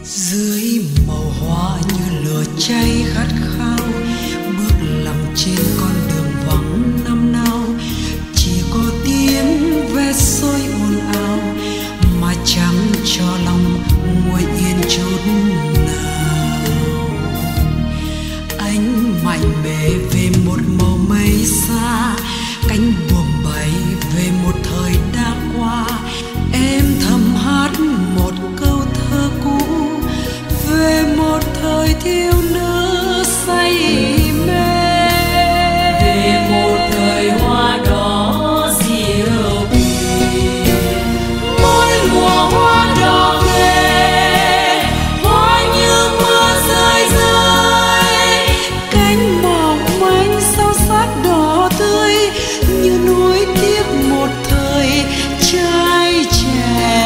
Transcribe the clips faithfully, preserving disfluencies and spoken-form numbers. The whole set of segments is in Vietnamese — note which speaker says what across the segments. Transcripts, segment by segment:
Speaker 1: Dưới màu hoa như lửa cháy khát khao, bước lặng trên con đường vắng năm nào, chỉ có tiếng ve sôi ồn ào mà chẳng cho lòng nguôi yên chút nào. Anh mạnh mẽ về một màu mây xa, cánh buồm bay về một thời đã qua. Em thầm hát một câu thơ cũ về một thời thiếu nữ say mê,
Speaker 2: về một thời hoa đỏ diệu kỳ.
Speaker 1: mỗi mùa hoa đỏ về, hoa như mưa rơi rơi, cánh mỏng manh sao sát đỏ tươi như nuối tiếc một thời trai trẻ.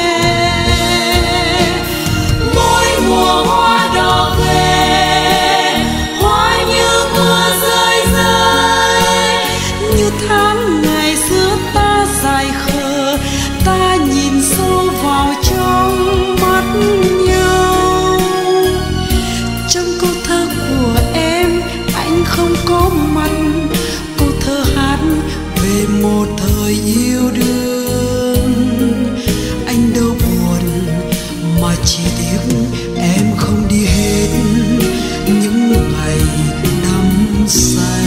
Speaker 1: Mỗi mùa hoa đỏ về, hoa như mưa rơi rơi, như tháng ngày xưa ta dài khờ, ta nhìn sâu vào trong mắt nhau. Trong câu thơ của em anh không có mặt, câu thơ hát về một thời yêu đương. Anh đâu buồn mà chỉ tiếc em không đi hết những ngày đắm say.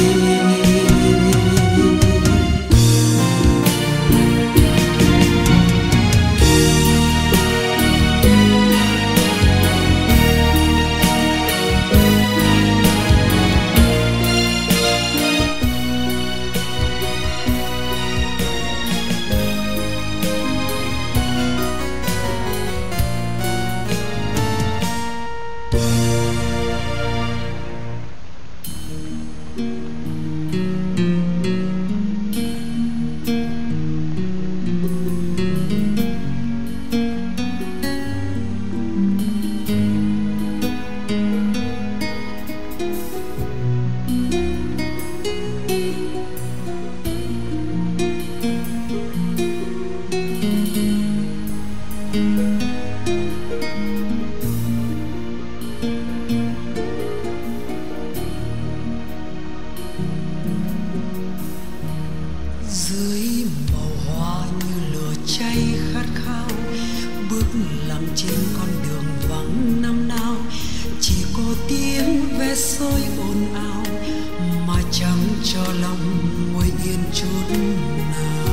Speaker 1: Dưới màu hoa như lửa cháy khát khao, bước lặng trên con đường vắng năm nào, chỉ có tiếng ve sôi ồn ào mà chẳng cho lòng nguôi yên chút nào.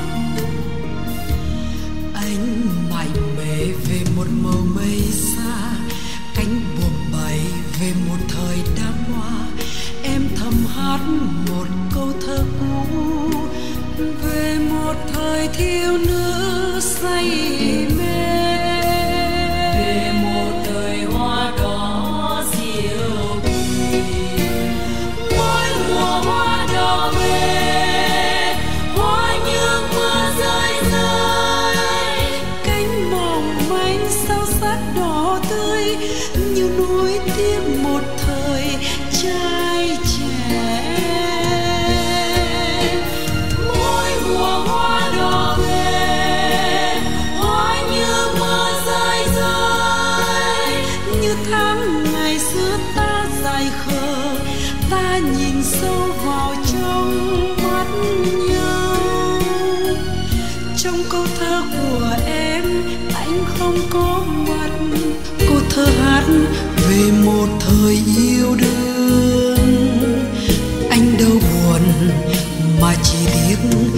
Speaker 1: Anh mạnh mẽ về một màu mây xa, cánh buồm bay về một thời đã qua. Em thầm hát một câu thơ cũ về một thời thiếu nữ say mê,
Speaker 2: về một thời hoa đỏ diệu kỳ.
Speaker 1: mỗi mùa hoa đỏ về, hoa như mưa rơi rơi, cánh mỏng manh sao sát đỏ tươi như nuối tiếc một thời trai trẻ. Mỗi mùa hoa đỏ về, hoa như mưa rơi rơi, như tháng ngày xưa ta dài khờ, ta nhìn sâu vào trong mắt nhau. Trong câu thơ của em anh không có mặt, câu thơ hát về một thời yêu đương. Anh đâu buồn mà chỉ tiếc